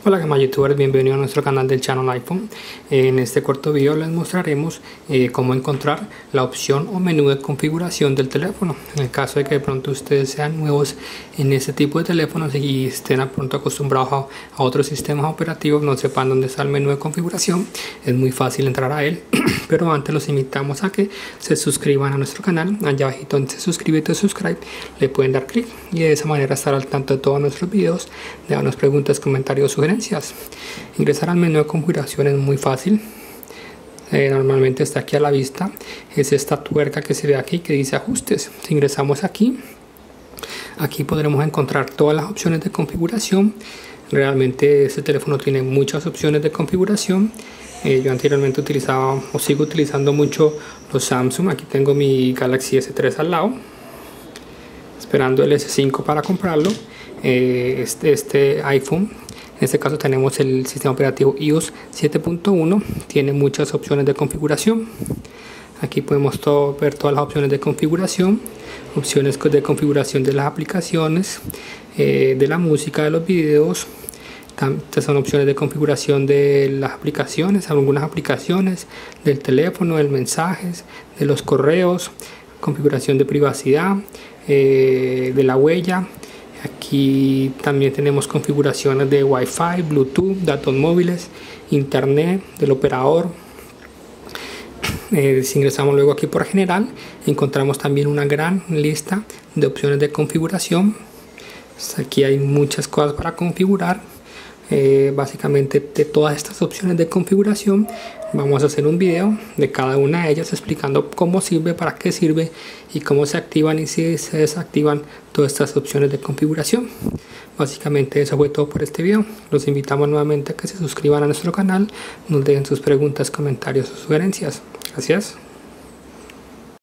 Hola gama youtubers, bienvenidos a nuestro canal del channel iPhone. En este corto video les mostraremos cómo encontrar la opción o menú de configuración del teléfono. En el caso de que de pronto ustedes sean nuevos en este tipo de teléfonos y estén a pronto acostumbrados a otros sistemas operativos, no sepan dónde está el menú de configuración, es muy fácil entrar a él. Pero antes los invitamos a que se suscriban a nuestro canal. Allá abajito donde se suscribe, subscribe, le pueden dar clic y de esa manera estar al tanto de todos nuestros videos, de darnos preguntas, comentarios, sugerencias. Ingresar al menú de configuración es muy fácil. Normalmente está aquí a la vista, es esta tuerca que se ve aquí que dice ajustes. Si ingresamos aquí podremos encontrar todas las opciones de configuración. Realmente este teléfono tiene muchas opciones de configuración. Yo anteriormente utilizaba o sigo utilizando mucho los Samsung. Aquí tengo mi Galaxy S3 al lado, esperando el S5 para comprarlo. Este iPhone, en este caso tenemos el sistema operativo iOS 7.1, tiene muchas opciones de configuración. Aquí podemos ver todas las opciones de configuración, opciones de configuración de las aplicaciones, de la música, de los videos. Estas son opciones de configuración de las aplicaciones, algunas aplicaciones del teléfono, de mensajes, de los correos, configuración de privacidad, de la huella. Aquí también tenemos configuraciones de Wi-Fi, Bluetooth, datos móviles, internet, del operador. Si ingresamos luego aquí por general, encontramos también una gran lista de opciones de configuración. Aquí hay muchas cosas para configurar. Básicamente de todas estas opciones de configuración vamos a hacer un video de cada una de ellas explicando cómo sirve, para qué sirve y cómo se activan y si se desactivan todas estas opciones de configuración. Básicamente eso fue todo por este video. Los invitamos nuevamente a que se suscriban a nuestro canal, nos dejen sus preguntas, comentarios o sugerencias. Gracias.